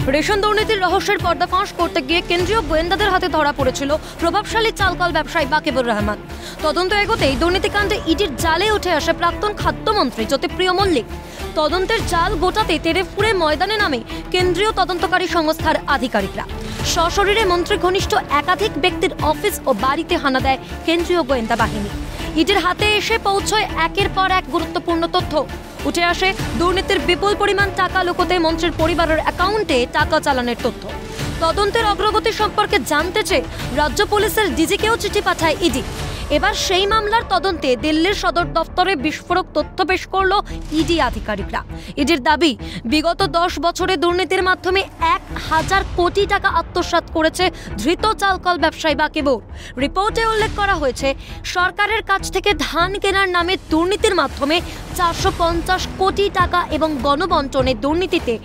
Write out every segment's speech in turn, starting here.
Ration দুর্নীতির রহস্যের পর্দাফাঁস করতে গিয়ে কেন্দ্রীয় গোয়েন্দাদের হাতে ধরা পড়েছিল প্রভাবশালী চালকল ব্যবসায়ী বাকিবুর রহমান। তদন্ত এগোতেই দুর্নীতিকাণ্ডে ইডির জালে উঠে আসে প্রাক্তন খাদ্যমন্ত্রী জ্যোতিপ্রিয় মল্লিক। তদন্তের জাল গোটাতে তেরেফপুরে ময়দানে নামে কেন্দ্রীয় তদন্তকারী সংস্থার আধিকারিকরা। সশরীরে মন্ত্রী ঘনিষ্ঠ একাধিক ব্যক্তির অফিস ও বাড়িতে হানা দেয় কেন্দ্রীয় গোয়েন্দা বাহিনী। ইডির হাতে এসে পৌঁছয় একের পর এক গুরুত্বপূর্ণ তথ্য। উঠে আসে দুর্নীতির বিপুল পরিমাণ টাকা লুকোতে মন্ত্রীর পরিবারের অ্যাকাউন্টে টাকা চালানের তথ্য। তদন্তের অগ্রগতি সম্পর্কে জানতে চেয়ে রাজ্য পুলিশের ডিজিকেও চিঠি পাঠায় ইডি। এবার সেই মামলার তদন্তে দিল্লির সদর দফতরে বিস্ফোরক তথ্য পেশ করল ইডি আধিকারিকরা। ইডির দাবি, বিগত 10 বছরে দুর্নীতির মাধ্যমে 1000 কোটি টাকা আত্মসাৎ করেছে ধৃত চালকল ব্যবসায়ী বাকিবুর। রিপোর্টে উল্লেখ করা হয়েছে, সরকারের কাছ থেকে ধান কেনার নামে দুর্নীতির মাধ্যমে 450 কোটি টাকা এবং গণবন্টনের দুর্নীতিতে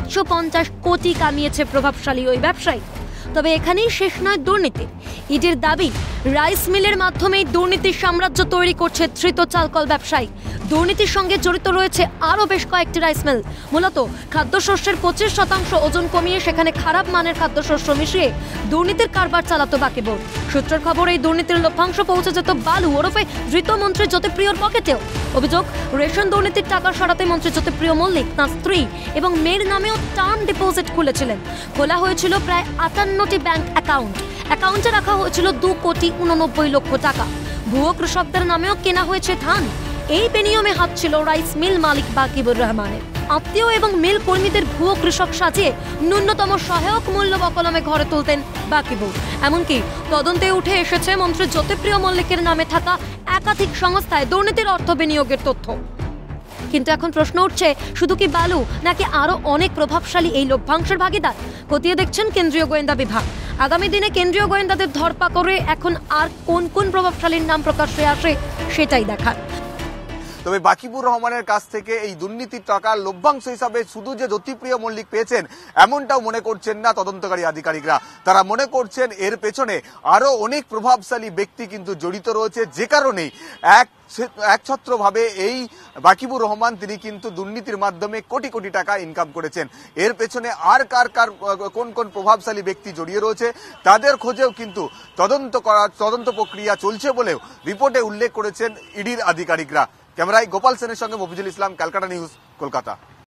550 কোটি কামিয়েছে প্রভাবশালী ওই ব্যবসায়ী। তবে এখানেই শেষ নয় দুর্নীতি। ইডির দাবি, রাইস মিলের মাধ্যমেই দুর্নীতির সাম্রাজ্য তৈরি করছে ধৃত চালকল ব্যবসায়ী। দুর্নীতির সঙ্গে জড়িত রয়েছে আরও বেশ কয়েকটি রাইস মিল। মূলত খাদ্যশস্যের 25% ওজন কমিয়ে সেখানে খারাপ মানের খাদ্যশস্য মিশিয়ে দুর্নীতির কারবার চালাতো বাকিবুর। সূত্রের খবর, এই দুর্নীতির লভ্যাংশ পৌঁছে যেত বালু ওরফে ধৃত মন্ত্রী জ্যোতিপ্রিয়র পকেটেও। অভিযোগ, রেশন দুর্নীতির টাকা সরাতে মন্ত্রী জ্যোতিপ্রিয় মল্লিক তাঁর স্ত্রী এবং মেয়ের নামেও টার্ম ডিপোজিট খুলেছিলেন। খোলা হয়েছিল প্রায় 58টি ব্যাংক অ্যাকাউন্ট। অ্যাকাউন্টে রাখা হয়েছিল 2,89,00,000 টাকা। ভুয়ো কৃষকদের নামেও কেনা হয়েছে ধান। এই বেনিয়মে হাত ছিল রাইস মিল মালিক বাকিবুর রহমানের। আত্মীয় এবং মিল কর্মীদের ভুয়ো কৃষক সাজিয়ে ন্যূনতম সহায়ক মূল্য বকলমে ঘরে তুলতেন বাকিবুর। এমনকি তদন্তে উঠে এসেছে মন্ত্রী জ্যোতিপ্রিয় মল্লিকের নামে থাকা একাধিক সংস্থায় দুর্নীতির অর্থ বিনিয়োগের তথ্য। কিন্তু এখন প্রশ্ন উঠছে, শুধু কি বালু নাকি আরো অনেক প্রভাবশালী এই লভ্যাংশের ভাগিদার? খতিয়ে দেখছেন কেন্দ্রীয় গোয়েন্দা বিভাগ। আগামী দিনে কেন্দ্রীয় গোয়েন্দাদের ধরপাকড়ে এখন আর কোন কোন প্রভাবশালীর নাম প্রকাশ্যে আসে সেটাই দেখার। তবে বাকিবুর রহমানের কাছ থেকে এই দুর্নীতির টাকার লভ্যাংশ হিসাবে শুধু যে জ্যোতিপ্রিয় মল্লিক পেয়েছেন এমনটাও মনে করছেন না তদন্তকারী আধিকারিকরা। তারা মনে করছেন এর পেছনে আরো অনেক প্রভাবশালী ব্যক্তি কিন্তু জড়িত রয়েছে, যে কারণেই একছত্রভাবে এই বাকিবুর রহমান তিনি কিন্তু দুর্নীতির মাধ্যমে কোটি কোটি টাকা ইনকাম করেছেন। এর পেছনে আর কোন কোন প্রভাবশালী ব্যক্তি জড়িয়ে রয়েছে তাদের খোঁজেও কিন্তু তদন্ত প্রক্রিয়া চলছে বলেও রিপোর্টে উল্লেখ করেছেন ইডির আধিকারিকরা। ক্যামেরায় গোপাল সেনের সঙ্গে মফিজুল ইসলাম, ক্যালকাটা নিউজ, কলকাতা।